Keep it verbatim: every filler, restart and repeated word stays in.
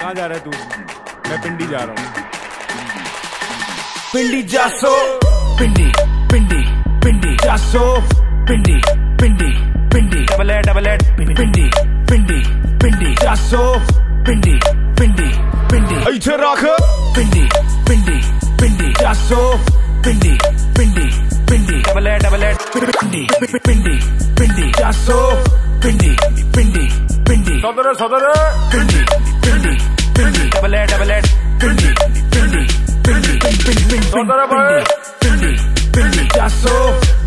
कहाँ जा रहा है तू? मैं पिंडी जा रहा हूँ। पिंडी जासो पिंडी पिंडी पिंडी जासो Pindi Pindi Pindi double eight double eight Pindi Pindi Pindi जासो पिंडी पिंडी पिंडी इधर रख पिंडी पिंडी पिंडी जासो Pindi Pindi Pindi double eight double eight Pindi Pindi Pindi जासो Pindi Pindi Pindi Saddar Saddar Pindi Pindi Pindi double eight double eight Pindi Pindi Pindi Pindi Pindi Saddar भाई पिंडी पिंडी जासो